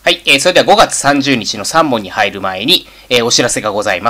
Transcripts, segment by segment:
はい、それでは5月30日の3問に入る前に、お知らせがございます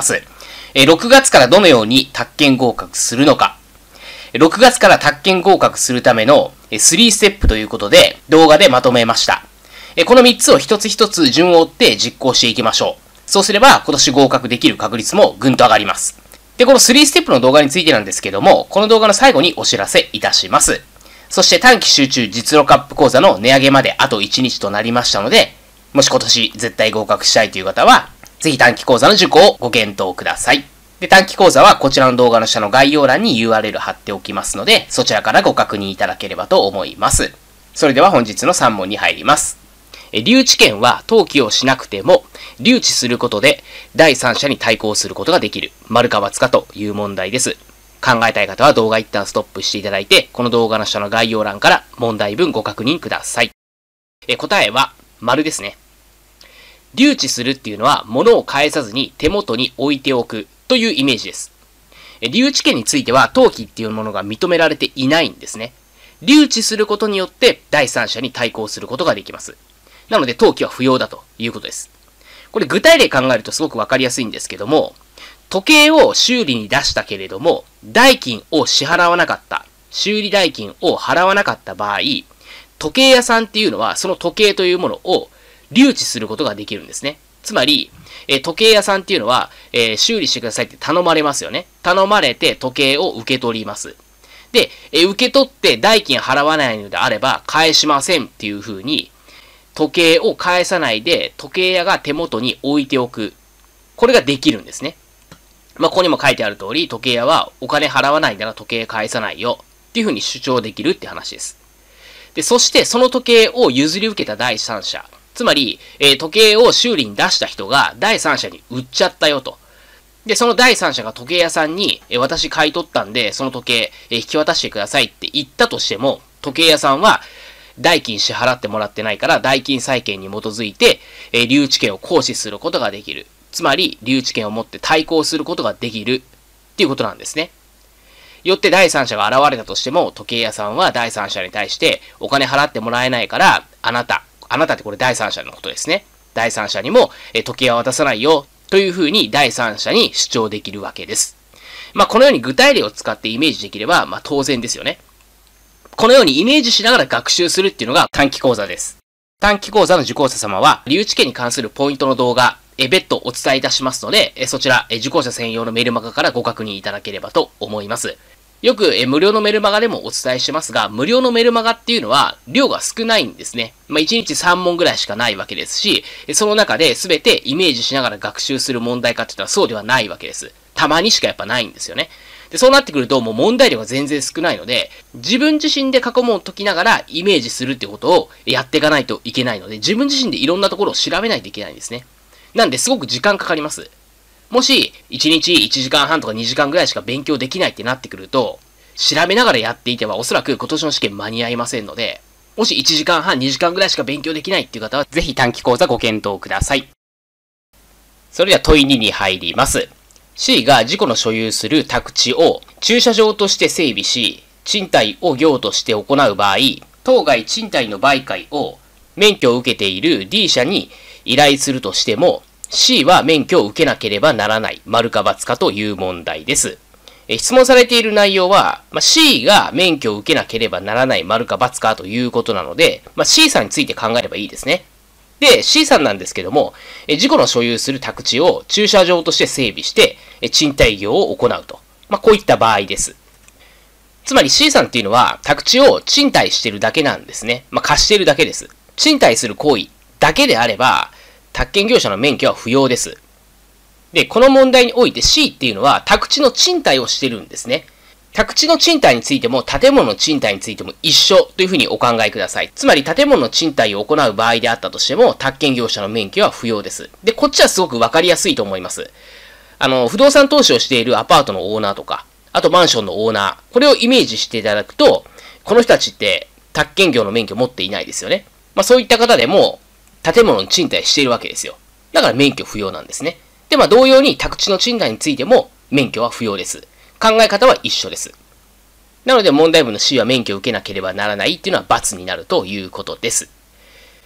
。6月からどのように宅建合格するのか。6月から宅建合格するための3ステップということで動画でまとめました。この3つを一つ一つ順を追って実行していきましょう。そうすれば今年合格できる確率もぐんと上がります。で、この3ステップの動画についてなんですけども、この動画の最後にお知らせいたします。そして短期集中実力アップ講座の値上げまであと1日となりましたので、もし今年絶対合格したいという方は、ぜひ短期講座の受講をご検討ください。で、短期講座はこちらの動画の下の概要欄に URL 貼っておきますので、そちらからご確認いただければと思います。それでは本日の3問に入ります。留置権は登記をしなくても、留置することで第三者に対抗することができる。丸か×かという問題です。考えたい方は動画一旦ストップしていただいて、この動画の下の概要欄から問題文ご確認ください。答えは丸ですね。留置するっていうのは物を返さずに手元に置いておくというイメージです。留置権については登記っていうものが認められていないんですね。留置することによって第三者に対抗することができます。なので登記は不要だということです。これ具体例考えるとすごくわかりやすいんですけども、時計を修理に出したけれども、代金を支払わなかった、修理代金を払わなかった場合、時計屋さんっていうのはその時計というものを留置することができるんですね。つまり、時計屋さんっていうのは、修理してくださいって頼まれますよね。頼まれて時計を受け取ります。で、受け取って代金払わないのであれば返しませんっていう風に、時計を返さないで時計屋が手元に置いておく。これができるんですね。ここにも書いてある通り、時計屋はお金払わないなら時計返さないよっていう風に主張できるって話です。で、そしてその時計を譲り受けた第三者。つまり、時計を修理に出した人が第三者に売っちゃったよと。で、その第三者が時計屋さんに、私買い取ったんで、その時計、引き渡してくださいって言ったとしても、時計屋さんは、代金支払ってもらってないから、代金債権に基づいて、留置権を行使することができる。つまり、留置権を持って対抗することができるっていうことなんですね。よって第三者が現れたとしても、時計屋さんは第三者に対して、お金払ってもらえないから、あなたってこれ第三者のことですね。第三者にも、時計は渡さないよ、というふうに第三者に主張できるわけです。このように具体例を使ってイメージできれば、当然ですよね。このようにイメージしながら学習するっていうのが短期講座です。短期講座の受講者様は、留置権に関するポイントの動画、別途お伝えいたしますので、そちら、受講者専用のメルマガからご確認いただければと思います。よく無料のメルマガでもお伝えしてますが、無料のメルマガっていうのは量が少ないんですね。1日3問ぐらいしかないわけですし、その中で全てイメージしながら学習する問題かって言ったらそうではないわけです。たまにしかやっぱないんですよね。で、そうなってくるともう問題量が全然少ないので、自分自身で過去問を解きながらイメージするってことをやっていかないといけないので、自分自身でいろんなところを調べないといけないんですね。なんですごく時間かかります。もし、1日1時間半とか2時間ぐらいしか勉強できないってなってくると、調べながらやっていてはおそらく今年の試験間に合いませんので、もし1時間半2時間ぐらいしか勉強できないっていう方は、ぜひ短期講座ご検討ください。それでは問い2に入ります。C が自己の所有する宅地を駐車場として整備し、賃貸を業として行う場合、当該賃貸の売買を免許を受けている D 社に依頼するとしても、C は免許を受けなければならない、丸か×かという問題です。質問されている内容は、C が免許を受けなければならない、丸か×かということなので、C さんについて考えればいいですね。で、C さんなんですけども、自己の所有する宅地を駐車場として整備して、賃貸業を行うと。こういった場合です。つまり C さんっていうのは、宅地を賃貸してるだけなんですね。貸してるだけです。賃貸する行為だけであれば、宅建業者の免許は不要です。で、この問題において C っていうのは、宅地の賃貸をしてるんですね。宅地の賃貸についても、建物の賃貸についても一緒というふうにお考えください。つまり、建物の賃貸を行う場合であったとしても、宅建業者の免許は不要です。で、こっちはすごくわかりやすいと思います。不動産投資をしているアパートのオーナーとか、あとマンションのオーナー、これをイメージしていただくと、この人たちって宅建業の免許を持っていないですよね。そういった方でも、建物の賃貸しているわけですよ。だから免許不要なんですね。で、同様に宅地の賃貸についても免許は不要です。考え方は一緒です。なので問題文の C は免許を受けなければならないっていうのは×になるということです。ただ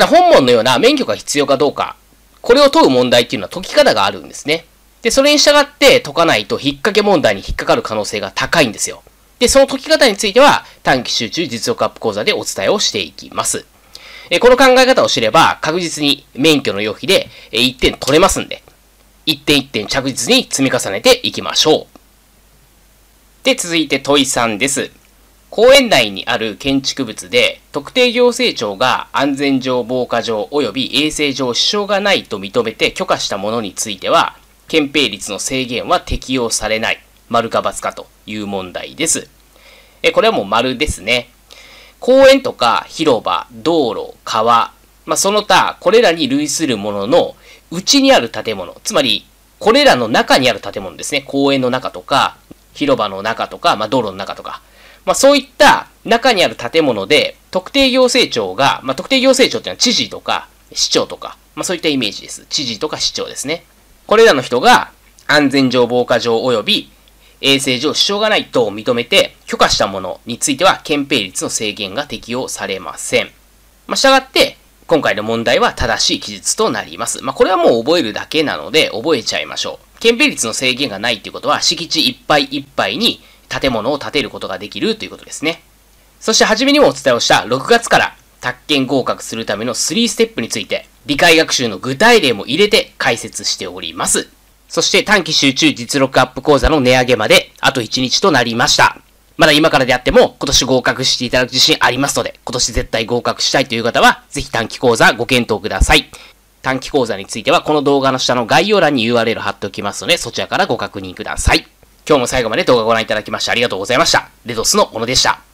本文のような免許が必要かどうか、これを問う問題っていうのは解き方があるんですね。で、それに従って解かないと引っ掛け問題に引っかかる可能性が高いんですよ。で、その解き方については短期集中実力アップ講座でお伝えをしていきます。この考え方を知れば確実に免許の要否で1点取れますんで、一点一点着実に積み重ねていきましょう。で、続いて問い3です。公園内にある建築物で特定行政庁が安全上、防火上及び衛生上支障がないと認めて許可したものについては、憲兵率の制限は適用されない。丸か×かという問題です。これはもう丸ですね。公園とか広場、道路、川、その他、これらに類するものの内にある建物、つまり、これらの中にある建物ですね。公園の中とか、広場の中とか、道路の中とか、そういった中にある建物で、特定行政庁が、特定行政庁っていうのは知事とか市長とか、そういったイメージです。知事とか市長ですね。これらの人が安全上、防火上及び衛生上支障がないと認めて許可したものについては憲兵率の制限が適用されません。したがって、今回の問題は正しい記述となります。これはもう覚えるだけなので覚えちゃいましょう。憲兵率の制限がないということは敷地いっぱいいっぱいに建物を建てることができるということですね。そして初めにもお伝えをした6月から宅建合格するための3ステップについて理解学習の具体例も入れて解説しております。そして短期集中実力アップ講座の値上げまであと1日となりました。まだ今からであっても今年合格していただく自信ありますので、今年絶対合格したいという方はぜひ短期講座ご検討ください。短期講座についてはこの動画の下の概要欄に URL 貼っておきますので、そちらからご確認ください。今日も最後まで動画をご覧いただきましてありがとうございました。レドスの小野でした。